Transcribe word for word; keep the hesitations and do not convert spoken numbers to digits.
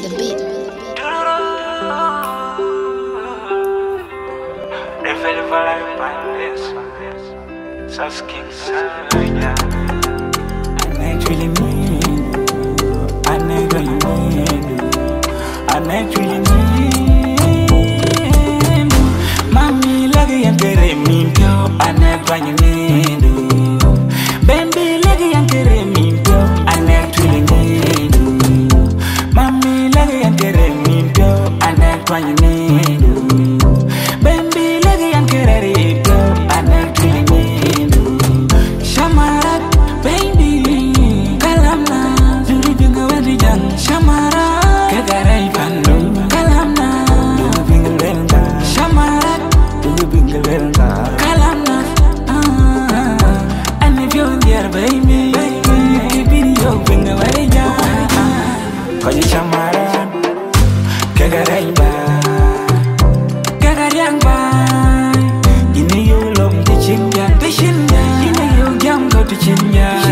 the beat. They feel the vibe by this. So skin side, yeah. I ain't really mean. I never you mean. I ain't really mean. Mami lagi yang kere mimpi, I never you mean. Baby lagi yang kere mimpi, I never really mean. Mami lagi yang kere mimpi, I never you mean. Baby lagi yang kere mimpi, I never really mean. Shamarat, baby, kalamna, juri binga wadi jang. Shamarat, kagarai panu, kalamna, juri binga lelda. Shamarat, juri binga lelda, kalamna. Ah, and if you're there, baby, video binga wadi jang. Kau shamarat, kagarai ba, kagariang ba. Ini you lom di cinja, di cinja. Ini you jam kau di cinja.